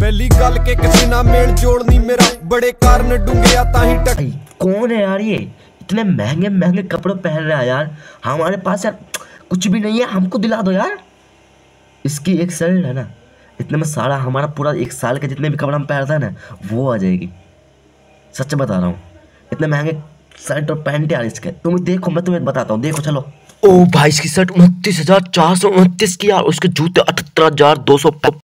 पहली गल के किसी ना मेल जोड़ नहीं मेरा, बड़े कारण डूंगे आता ही टक। कौन है यार ये, इतने महंगे महंगे कपड़े पहन रहा है यार। हमारे पास यार कुछ भी नहीं है, हमको दिला दो यार। इसकी एक शर्ट है ना, इतने में सारा हमारा पूरा एक साल के जितने भी कपड़े हम पहनते हैं ना वो आ जाएगी। सच बता रहा हूँ, इतने महंगे शर्ट और पैंट यार इसके। तुम देखो, मैं तुम्हें बताता हूँ, देखो चलो। ओ भाई, इसकी शर्ट 29,429 की यार, उसके जूते 78,200।